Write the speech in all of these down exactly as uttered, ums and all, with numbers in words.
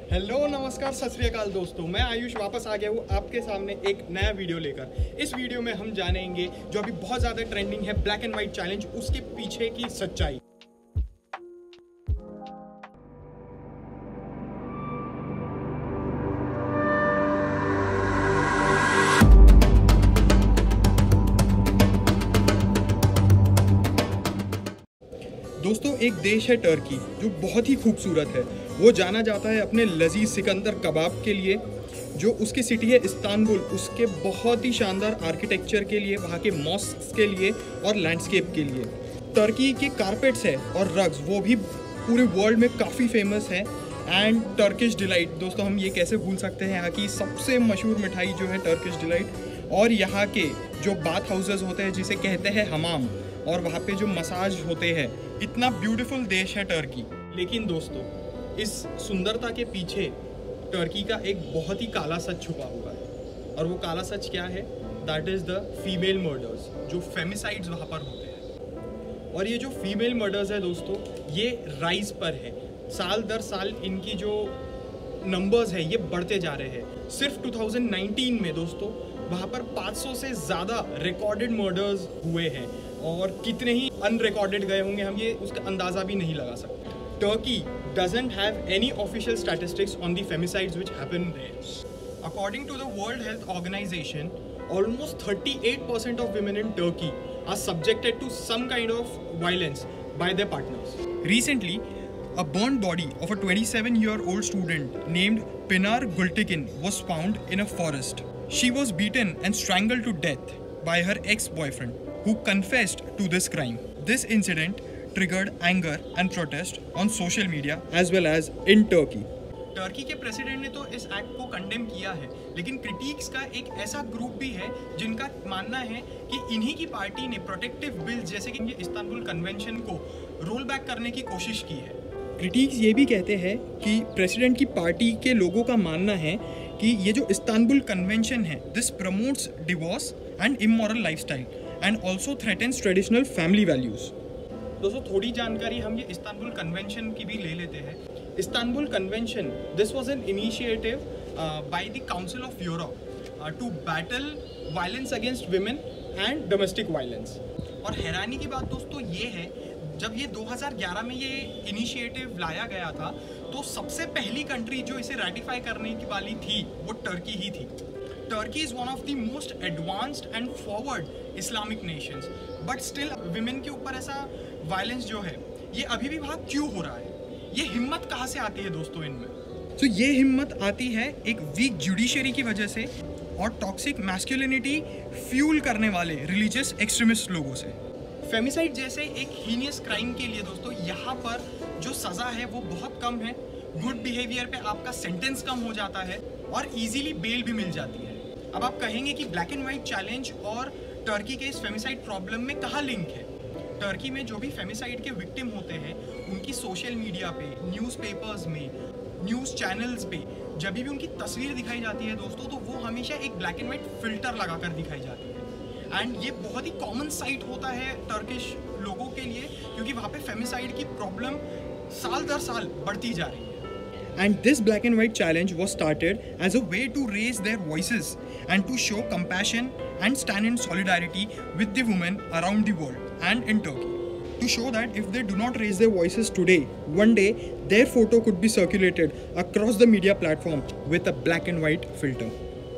Hello नमस्कार सत श्री अकाल दोस्तों, मैं आयुष वापस आ गया हूँ आपके सामने एक नया वीडियो लेकर। इस वीडियो में हम जानेंगे जो अभी बहुत ज़्यादा ट्रेंडिंग है ब्लैक एंड वाइट चैलेंज, उसके पीछे की सच्चाई। दोस्तों, एक देश है टर्की जो बहुत ही खूबसूरत है। वो जाना जाता है अपने लजीज सिकंदर कबाब के लिए। जो उसकी सिटी है इस्तांबुल, उसके बहुत ही शानदार आर्किटेक्चर के लिए, वहाँ के मॉस्क्स के लिए और लैंडस्केप के लिए। टर्की के कारपेट्स है और रग्स, वो भी पूरे वर्ल्ड में काफ़ी फेमस है। एंड टर्किश डिलाइट, दोस्तों हम ये कैसे भूल सकते हैं, यहाँ की सबसे मशहूर मिठाई जो है टर्किश डिलाइट। और यहाँ के जो बाथ हाउसेस होते हैं जिसे कहते हैं हमाम, और वहाँ पे जो मसाज होते हैं। इतना ब्यूटीफुल देश है टर्की। लेकिन दोस्तों, इस सुंदरता के पीछे टर्की का एक बहुत ही काला सच छुपा हुआ है। और वो काला सच क्या है? That is the female murders, जो फेमिसाइड्स वहाँ पर होते हैं। और ये जो फीमेल मर्डर्स है दोस्तों, ये राइज पर है। साल दर साल इनकी जो नंबर्स है ये बढ़ते जा रहे हैं। सिर्फ दो हज़ार उन्नीस में दोस्तों वहाँ पर पाँच सौ से ज़्यादा रिकॉर्डेड मर्डर्स हुए हैं, और कितने ही अनरिकॉर्डेड गए होंगे हम ये उसका अंदाज़ा भी नहीं लगा सकते। Turkey doesn't have any official statistics on the femicides which happen there. According to the World Health Organization, almost thirty-eight percent of women in Turkey are subjected to some kind of violence by their partners. Recently, a burned body of a twenty-seven-year-old student named Pinar Gultekin was found in a forest. She was beaten and strangled to death by her ex-boyfriend, who confessed to this crime. This incident triggered anger and protest on social media as well as in Turkey. Turkey के president ने तो इस act को condemn किया है, लेकिन critics का एक ऐसा ग्रुप भी है जिनका मानना है कि इन्हीं की पार्टी ने प्रोटेक्टिव बिल जैसे कि इस्तांबुल कन्वेंशन को रोल बैक करने की कोशिश की है। क्रिटिक्स ये भी कहते हैं कि प्रेसिडेंट की पार्टी के लोगों का मानना है कि ये जो इस्तांबुल कन्वेंशन है, this promotes divorce and immoral lifestyle and also threatens traditional family values. दोस्तों, थोड़ी जानकारी हम ये इस्तांबुल कन्वेंशन की भी ले लेते हैं। Istanbul convention, this was an initiative by the council of Europe to battle violence against women and domestic violence. और हैरानी की बात दोस्तों ये है, जब ये दो हज़ार ग्यारह में ये इनिशिएटिव लाया गया था तो सबसे पहली कंट्री जो इसे रेटिफाई करने की वाली थी वो टर्की ही थी। Turkey is one of the most advanced and forward Islamic nations, but still women के ऊपर ऐसा वायलेंस जो है ये अभी भी वहाँ क्यों हो रहा है? ये हिम्मत कहाँ से आती है दोस्तों इनमें? तो ये हिम्मत आती है एक वीक जुडिशरी की वजह से और टॉक्सिक मैस्कुलिनिटी फ्यूल करने वाले रिलीजियस एक्सट्रीमिस्ट लोगों से। फेमिसाइड जैसे एक हीनियस क्राइम के लिए दोस्तों यहाँ पर जो सज़ा है वो बहुत कम है। गुड बिहेवियर पे आपका सेंटेंस कम हो जाता है और इजीली बेल भी मिल जाती है। अब आप कहेंगे कि ब्लैक एंड वाइट चैलेंज और टर्की के इस फेमिसाइड प्रॉब्लम में कहाँ लिंक है? टर्की में जो भी फेमिसाइड के विक्टिम होते हैं उनकी सोशल मीडिया पे, न्यूज़पेपर्स में, न्यूज़ चैनल्स पे जब भी उनकी तस्वीर दिखाई जाती है दोस्तों, तो वो हमेशा एक ब्लैक एंड वाइट फिल्टर लगाकर दिखाई जाती है। एंड ये बहुत ही कॉमन साइट होता है टर्किश लोगों के लिए, क्योंकि वहाँ पे फेमिसाइड की प्रॉब्लम साल दर साल बढ़ती जा रही है। And this black and white challenge was started as a way to raise their voices and to show compassion and stand in solidarity with the women around the world and in Turkey. To show that if they do not raise their voices today, one day their photo could be circulated across the media platform with a black and white filter.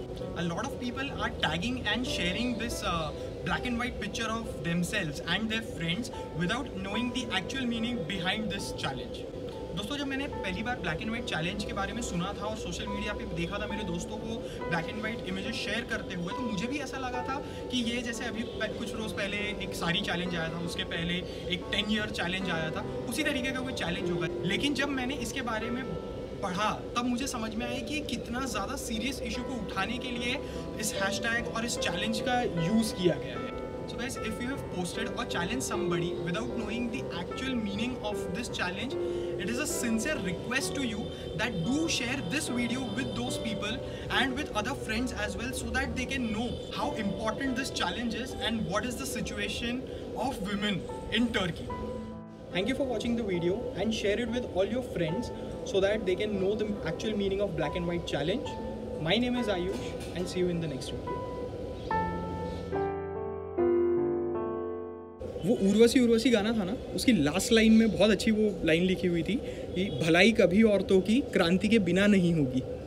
A lot of people are tagging and sharing this uh, black and white picture of themselves and their friends without knowing the actual meaning behind this challenge. दोस्तों, जब मैंने पहली बार black and white challenge के बारे में सुना था और सोशल मीडिया पे देखा था मेरे दोस्तों को black and white images share करते हुए, तो मुझे भी ऐसा लगा था कि ये जैसे अभी कुछ रोज़ पहले एक सारी चैलेंज आया था, उसके पहले एक टेन ईयर चैलेंज आया था, उसी तरीके का कोई चैलेंज होगा। लेकिन जब मैंने इसके बारे में पढ़ा तब मुझे समझ में आया कि कितना ज़्यादा सीरियस इशू को उठाने के लिए इस हैशटैग और इस चैलेंज का यूज़ किया गया है। So guys, if you have posted or challenged somebody without knowing the actual meaning of this challenge, it is a sincere request to you that do share this video with those people and with other friends as well, so that they can know how important this challenge is and what is the situation of women in Turkey. Thank you for watching the video and share it with all your friends so that they can know the actual meaning of black and white challenge. My name is Ayush and see you in the next video. वो उर्वशी उर्वशी गाना था ना, उसकी last line में बहुत अच्छी वो line लिखी हुई थी कि भलाई कभी औरतों की क्रांति के बिना नहीं होगी।